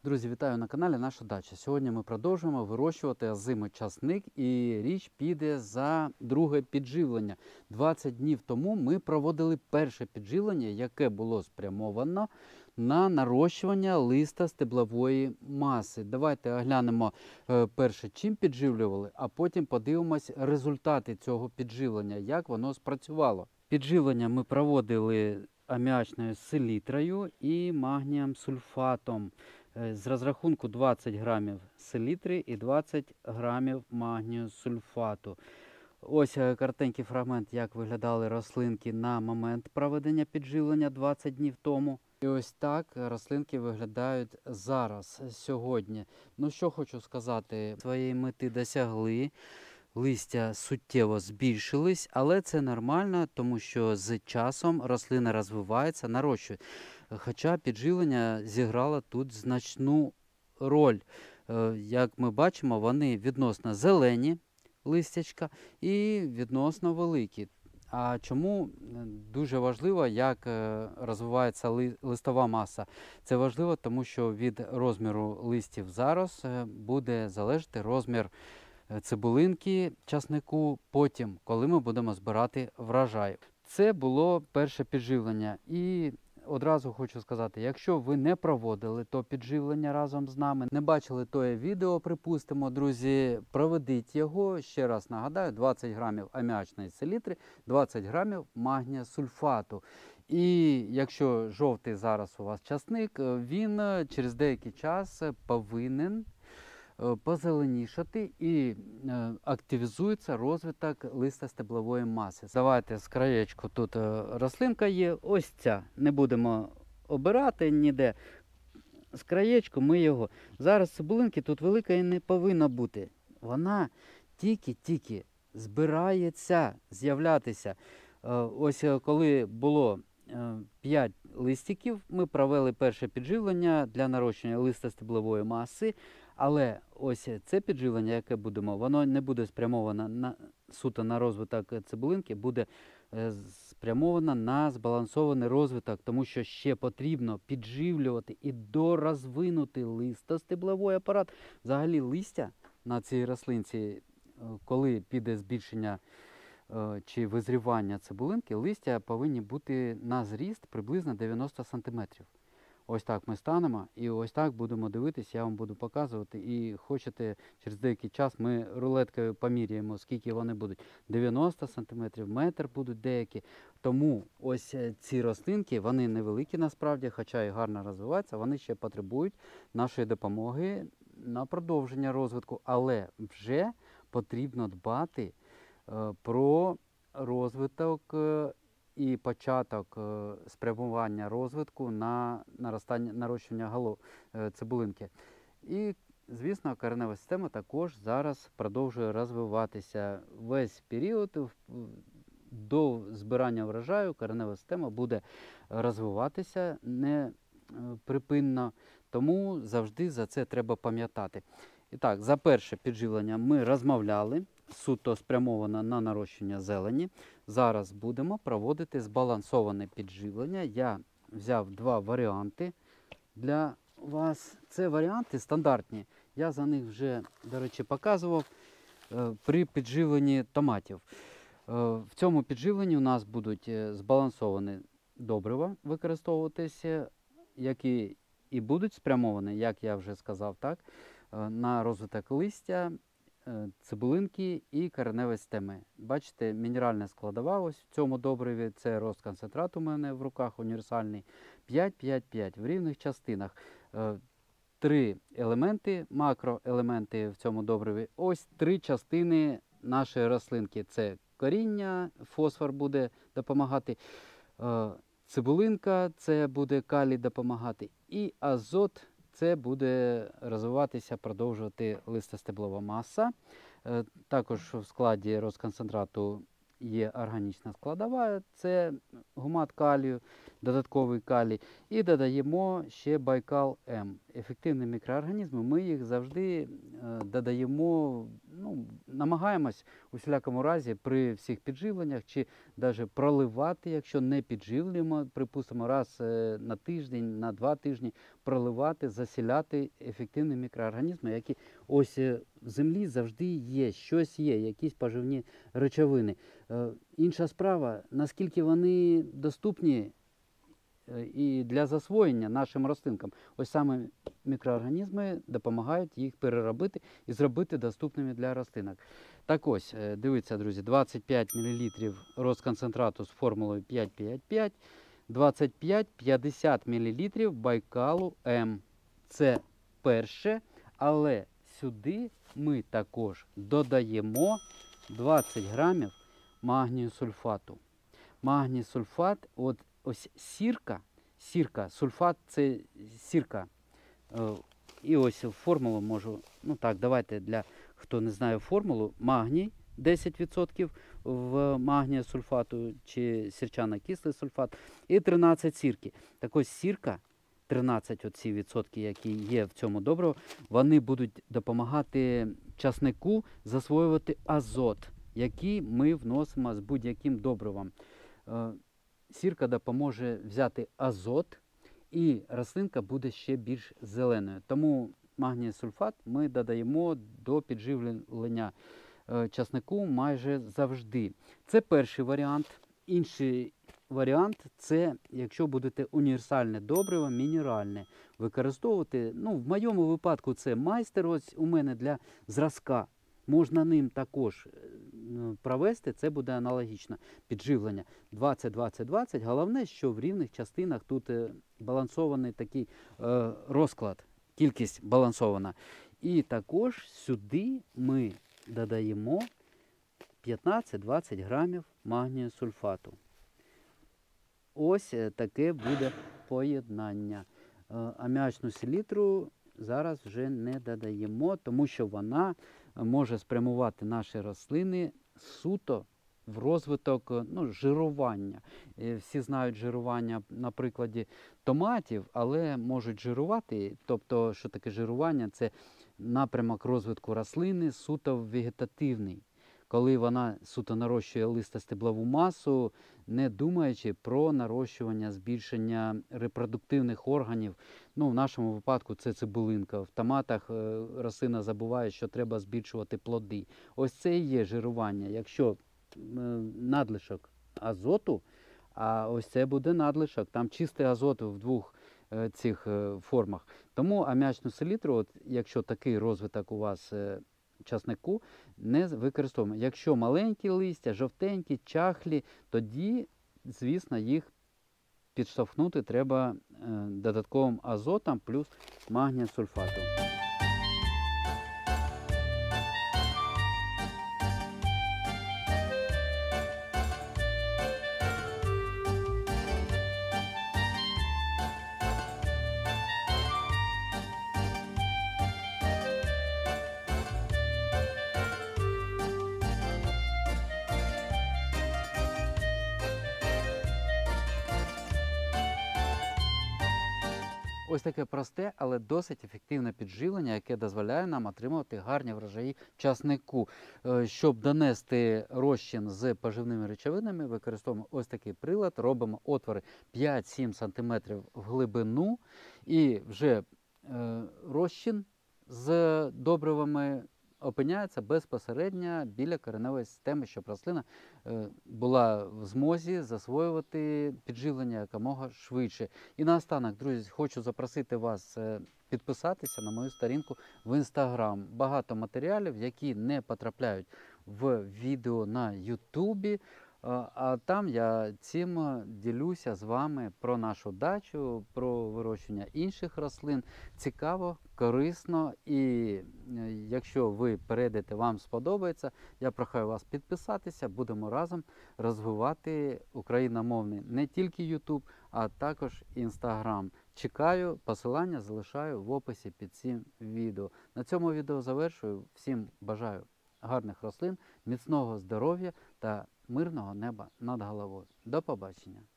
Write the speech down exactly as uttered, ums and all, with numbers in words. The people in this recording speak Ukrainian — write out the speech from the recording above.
Друзі, вітаю на каналі Наша Дача. Сьогодні ми продовжуємо вирощувати озимий часник, і річ піде за друге підживлення. двадцять днів тому ми проводили перше підживлення, яке було спрямовано на нарощування листа стеблової маси. Давайте оглянемо перше, чим підживлювали, а потім подивимось результати цього підживлення, як воно спрацювало. Підживлення ми проводили аміачною селітрою і магнієм сульфатом. З розрахунку двадцять грамів селітри і двадцять грамів магнію сульфату. Ось коротенький фрагмент, як виглядали рослинки на момент проведення підживлення двадцять днів тому. І ось так рослинки виглядають зараз, сьогодні. Ну що хочу сказати, своєї мети досягли. Листя суттєво збільшились, але це нормально, тому що з часом рослина розвивається, нарощує. Хоча підживлення зіграло тут значну роль. Як ми бачимо, вони відносно зелені листячка і відносно великі. А чому дуже важливо, як розвивається листова маса? Це важливо, тому що від розміру листів зараз буде залежати розмір цибулинки часнику потім, коли ми будемо збирати врожай. Це було перше підживлення. І одразу хочу сказати, якщо ви не проводили то підживлення разом з нами, не бачили тоє відео, припустимо, друзі, проведіть його. Ще раз нагадаю, двадцять грамів аміачної селітри, двадцять грамів магнія сульфату. І якщо жовтий зараз у вас часник, він через деякий час повинен позеленішати і активізується розвиток листостеблової маси. Давайте з краєчку, тут рослинка є, ось ця, не будемо обирати ніде. З краєчку ми його, зараз цибулинки тут велика і не повинна бути. Вона тільки-тільки збирається з'являтися. Ось коли було п'ять листиків, ми провели перше підживлення для нарощення листостеблової маси. Але ось це підживлення, яке будемо, воно не буде спрямовано на, суто на розвиток цибулинки, буде е, спрямовано на збалансований розвиток, тому що ще потрібно підживлювати і дорозвинути листостебловий апарат. Взагалі листя на цій рослинці, коли піде збільшення е, чи визрівання цибулинки, листя повинні бути на зріст приблизно дев'яносто сантиметрів. Ось так ми станемо і ось так будемо дивитися, я вам буду показувати. І хочете, через деякий час ми рулеткою поміряємо, скільки вони будуть. дев'яносто сантиметрів, метр будуть деякі. Тому ось ці рослинки, вони невеликі насправді, хоча і гарно розвиваються, вони ще потребують нашої допомоги на продовження розвитку. Але вже потрібно дбати е, про розвиток е, і початок спрямування розвитку на наростання, нарощування голов, цибулинки. І, звісно, коренева система також зараз продовжує розвиватися. Весь період до збирання врожаю коренева система буде розвиватися неприпинно, тому завжди за це треба пам'ятати. І так, за перше підживлення ми розмовляли, суто спрямовано на нарощення зелені. Зараз будемо проводити збалансоване підживлення. Я взяв два варіанти для вас. Це варіанти стандартні. Я за них вже, до речі, показував е, при підживленні томатів. Е, в цьому підживленні у нас будуть збалансовані добрива використовуватися, які і будуть спрямовані, як я вже сказав, так, на розвиток листя, цибулинки і кореневої системи. Бачите, мінеральна складова ось в цьому добриві, це розконцентрат у мене в руках універсальний, п'ять п'ять п'ять в рівних частинах. Три елементи, макроелементи в цьому добриві, ось три частини нашої рослинки. Це коріння, фосфор буде допомагати, цибулинка, це буде калій допомагати, і азот, це буде розвиватися, продовжувати листостеблова маса. Також в складі розконцентрату є органічна складова, це гумат калію, додатковий калій. І додаємо ще Байкал М. Ефективні мікроорганізми, ми їх завжди додаємо, ну, ну, намагаємось у всілякому разі при всіх підживленнях чи навіть проливати, якщо не підживлюємо, припустимо, раз е, на тиждень, на два тижні проливати, засіляти ефективні мікроорганізми, які ось е, в землі завжди є, щось є, якісь поживні речовини. Е, Інша справа, наскільки вони доступні і для засвоєння нашим рослинкам. Ось саме мікроорганізми допомагають їх переробити і зробити доступними для рослинок. Так ось, дивіться, друзі, двадцять п'ять мілілітрів розконцентрату з формулою п'ять п'ять п'ять, двадцять п'ять - п'ятдесят мілілітрів Байкалу М. Це перше, але сюди ми також додаємо двадцять грамів магнію сульфату. Магній сульфат, от ось сірка, сірка, сульфат це сірка. І ось формулу можу, ну так, давайте для хто не знає формулу, магній десять відсотків в магнія сульфату чи сірчано-кислий сульфат і тринадцять сірки. Так ось сірка, тринадцять оці відсотки, які є в цьому добриво, вони будуть допомагати часнику засвоювати азот, який ми вносимо з будь-яким добривом. Сірка допоможе взяти азот, і рослинка буде ще більш зеленою. Тому магній сульфат ми додаємо до підживлення часнику майже завжди. Це перший варіант. Інший варіант – це якщо будете універсальне добриво, мінеральне використовувати. Ну, в моєму випадку це майстер, ось у мене для зразка. Можна ним також провести, це буде аналогічно підживлення. двадцять двадцять двадцять. Головне, що в рівних частинах тут балансований такий е, розклад, кількість балансована. І також сюди ми додаємо п'ятнадцять двадцять грамів магнію сульфату. Ось таке буде поєднання. Е, аміачну селітру зараз вже не додаємо, тому що вона може спрямувати наші рослини суто в розвиток, ну, жирування. Всі знають жирування на прикладі томатів, але можуть жирувати. Тобто, що таке жирування? Це напрямок розвитку рослини суто вегетативний. Коли вона суто нарощує листостеблову масу, не думаючи про нарощування, збільшення репродуктивних органів. Ну, в нашому випадку це цибулинка. В томатах рослина забуває, що треба збільшувати плоди. Ось це і є жирування. Якщо надлишок азоту, а ось це буде надлишок, там чистий азот в двох цих формах. Тому аміачну селітру, от, якщо такий розвиток у вас часнику, не використовуємо. Якщо маленькі листя, жовтенькі, чахлі, тоді, звісно, їх підштовхнути треба додатковим азотом плюс магнієм сульфатом. Ось таке просте, але досить ефективне підживлення, яке дозволяє нам отримувати гарні врожаї часнику. Щоб донести розчин з поживними речовинами, використовуємо ось такий прилад, робимо отвори п'ять-сім сантиметрів в глибину і вже розчин з добривами опиняється безпосередньо біля кореневої системи, щоб рослина була в змозі засвоювати підживлення якомога швидше. І наостанок, друзі, хочу запросити вас підписатися на мою сторінку в Інстаграм. Багато матеріалів, які не потрапляють в відео на Ютубі, а там я цим ділюся з вами про нашу дачу, про вирощування інших рослин. Цікаво, корисно, і якщо ви перейдете, вам сподобається, я прохаю вас підписатися, будемо разом розвивати україномовний не тільки Ютуб, а також Інстаграм. Чекаю, посилання залишаю в описі під цим відео. На цьому відео завершую. Всім бажаю гарних рослин, міцного здоров'я та мирного неба над головою. До побачення!